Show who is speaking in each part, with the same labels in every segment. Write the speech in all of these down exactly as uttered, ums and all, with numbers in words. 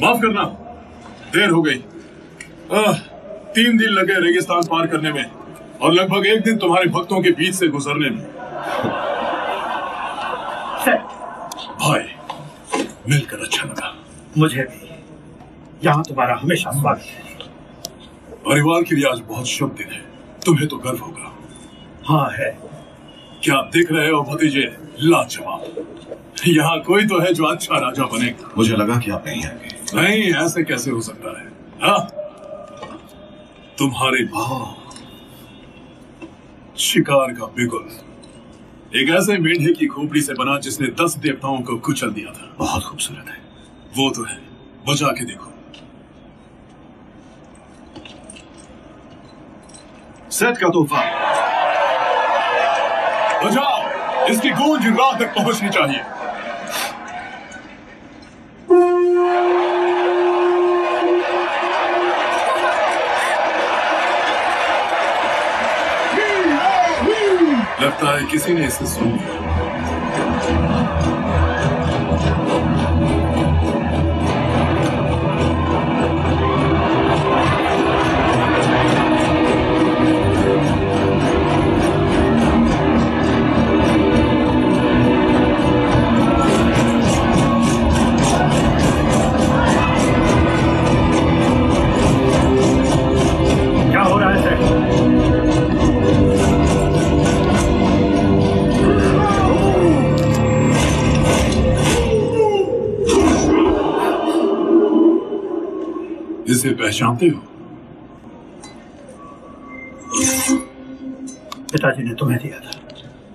Speaker 1: माफ करना, देर हो गई। आ, तीन दिन लगे रेगिस्तान पार करने में और लगभग एक दिन तुम्हारे भक्तों के बीच से गुजरने में। भाई, मिलकर अच्छा लगा।
Speaker 2: मुझे भी। यहाँ तुम्हारा हमेशा स्वागत है।
Speaker 1: परिवार के लिए आज बहुत शुभ दिन है, तुम्हें तो गर्व होगा।
Speaker 2: हाँ है।
Speaker 1: क्या आप देख रहे हो भतीजे, लाजवाब। यहाँ कोई तो है जो अच्छा राजा बनेगा।
Speaker 3: मुझे लगा कि आप नहीं आएंगे।
Speaker 1: नहीं, ऐसे कैसे हो सकता है? हाँ, तुम्हारे भाव शिकार का बिगुल एक ऐसे मेढे की खोपड़ी से बना जिसने दस देवताओं को कुचल दिया था।
Speaker 3: बहुत खूबसूरत है।
Speaker 1: वो तो है, बजा के देखो।
Speaker 3: सेठ का तोहफा
Speaker 1: बजाओ, इसकी गूंज रात तक पहुंचनी चाहिए। लगता है किसी ने इसे सुन लिया।
Speaker 2: क्या हो रहा है सर?
Speaker 1: इसे पहचानते हो?
Speaker 2: पिताजी ने तुम्हें दिया था।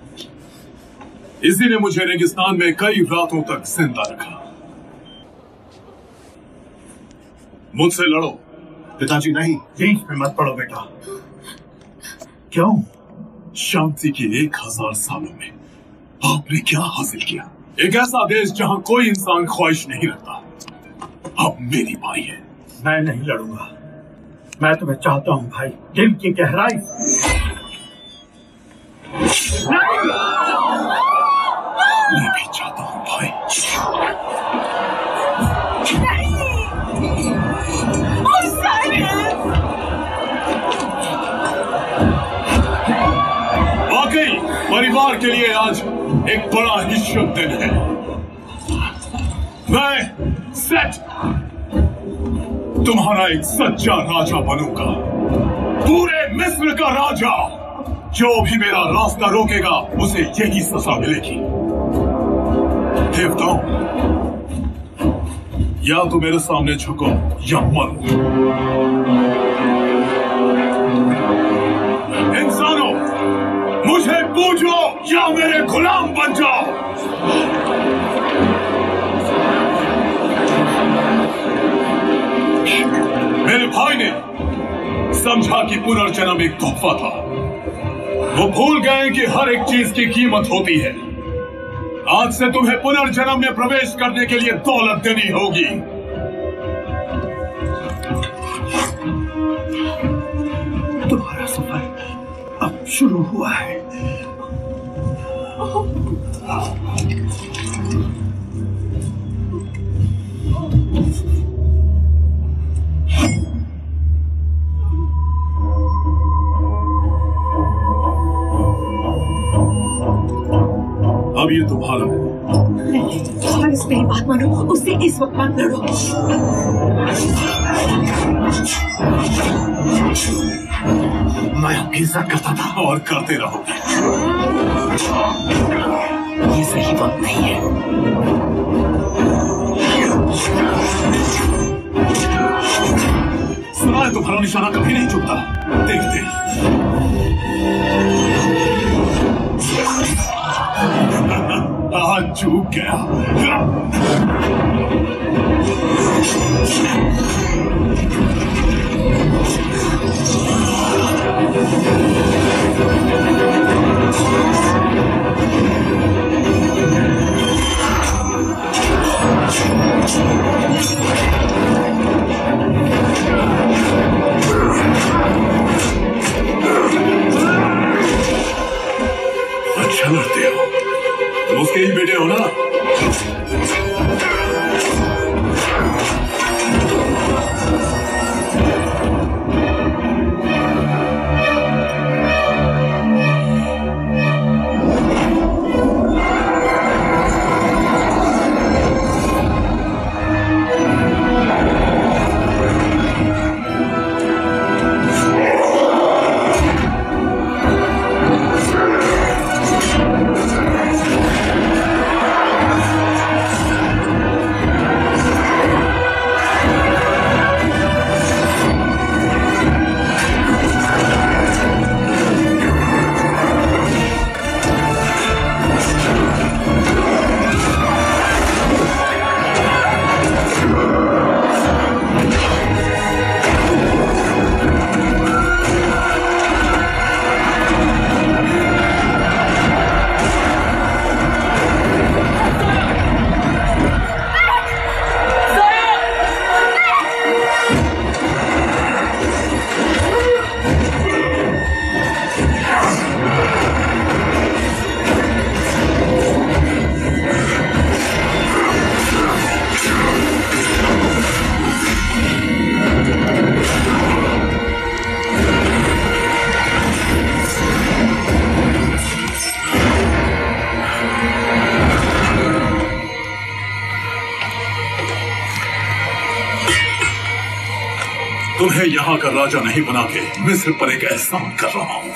Speaker 1: इसी ने मुझे रेगिस्तान में कई रातों तक जिंदा रखा। मुझसे लड़ो।
Speaker 3: पिताजी नहीं।
Speaker 2: बीच में मत पड़ो बेटा। क्यों?
Speaker 1: शांति के एक हजार सालों में आपने क्या हासिल किया? एक ऐसा देश जहां कोई इंसान ख्वाहिश नहीं रखता। अब मेरी बारी है।
Speaker 2: मैं नहीं लड़ूंगा। मैं तुम्हें चाहता हूं भाई, दिल की गहराई।
Speaker 1: मैं भी चाहता हूं भाई। वाकई परिवार के लिए आज एक बड़ा ही शुभ दिन है। मैं सेठ तुम्हारा एक सच्चा राजा बनूंगा, पूरे मिस्र का राजा। जो भी मेरा रास्ता रोकेगा उसे यही सजा मिलेगी। देवताओं, या तो मेरे सामने झुको या मरो। इंसानों, मुझे पूजो या मेरे गुलाम बन जाओ। मेरे भाई ने समझा कि पुनर्जन्म एक तोहफा था। वो भूल गए कि हर एक चीज की कीमत होती है। आज से तुम्हें पुनर्जन्म में प्रवेश करने के लिए दौलत देनी होगी।
Speaker 2: तुम्हारा सफर अब शुरू हुआ है।
Speaker 1: अब ये तुम्हारा है।
Speaker 4: प्लीज मेरी बात मानो, उससे इस वक्त मत लड़ो।
Speaker 2: मैं आपकी इज्जत करता था
Speaker 1: और करते रहोगे।
Speaker 4: ये सही वक्त नहीं है।
Speaker 1: सुना है तुम्हारा निशाना कभी नहीं चुकता। देखते आज चूक गया। अच्छा लड़ते हो। तुम उसके ही बेटे हो ना? तुम्हें यहाँ का राजा नहीं बना के मिस्र पर एक एहसान कर रहा हूँ।